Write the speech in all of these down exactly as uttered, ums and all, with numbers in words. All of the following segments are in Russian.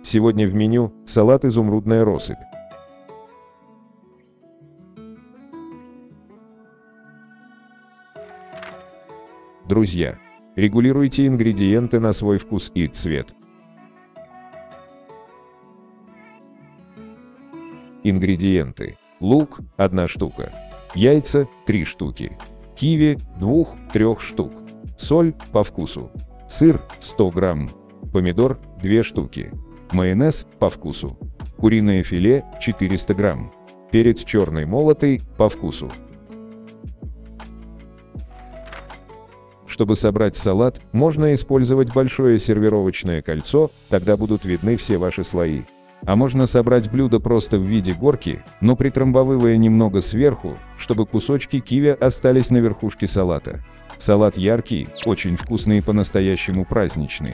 Сегодня в меню салат изумрудная россыпь. Друзья, регулируйте ингредиенты на свой вкус и цвет. Ингредиенты: лук – одна штука, яйца – три штуки, киви – двух-трёх штук, соль по вкусу, сыр – сто грамм, помидор – две штуки, майонез по вкусу, куриное филе – четыреста грамм, перец черный молотый по вкусу. Чтобы собрать салат, можно использовать большое сервировочное кольцо, тогда будут видны все ваши слои. А можно собрать блюдо просто в виде горки, но притрамбовывая немного сверху, чтобы кусочки киви остались на верхушке салата. Салат яркий, очень вкусный и по-настоящему праздничный.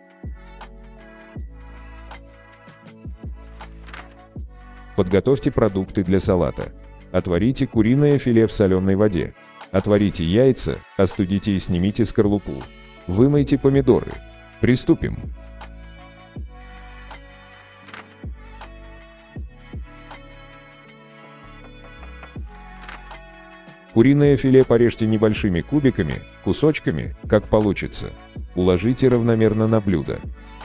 Подготовьте продукты для салата. Отварите куриное филе в соленой воде. Отварите яйца, остудите и снимите скорлупу. Вымойте помидоры. Приступим. Куриное филе порежьте небольшими кубиками, кусочками, как получится. Уложите равномерно на блюдо.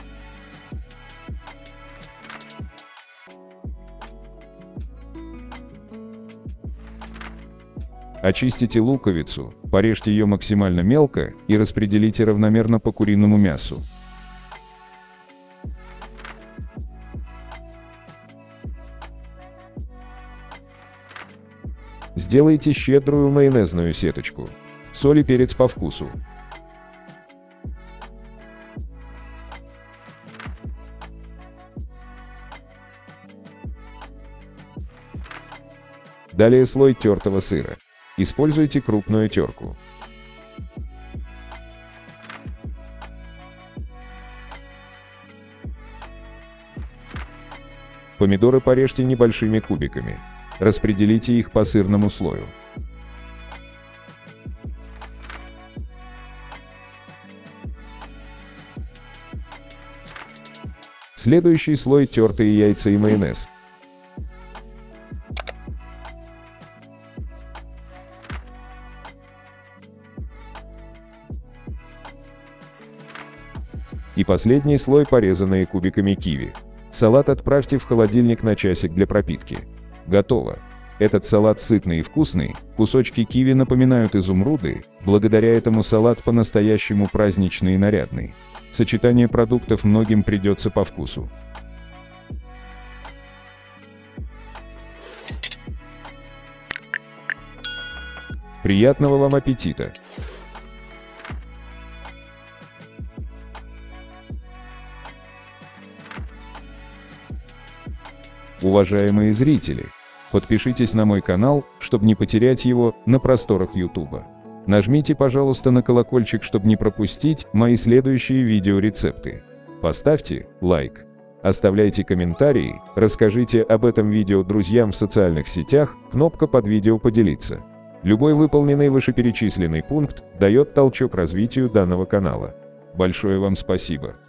Очистите луковицу, порежьте ее максимально мелко и распределите равномерно по куриному мясу. Сделайте щедрую майонезную сеточку. Соль и перец по вкусу. Далее слой тертого сыра. Используйте крупную терку. Помидоры порежьте небольшими кубиками. Распределите их по сырному слою. Следующий слой – тертые яйца и майонез. И последний слой – порезанные кубиками киви. Салат отправьте в холодильник на часик для пропитки. Готово. Этот салат сытный и вкусный, кусочки киви напоминают изумруды, благодаря этому салат по-настоящему праздничный и нарядный. Сочетание продуктов многим придется по вкусу. Приятного вам аппетита! Уважаемые зрители, подпишитесь на мой канал, чтобы не потерять его на просторах YouTube. Нажмите, пожалуйста, на колокольчик, чтобы не пропустить мои следующие видеорецепты. Поставьте лайк, оставляйте комментарии, расскажите об этом видео друзьям в социальных сетях, кнопка под видео «Поделиться». Любой выполненный вышеперечисленный пункт дает толчок развитию данного канала. Большое вам спасибо!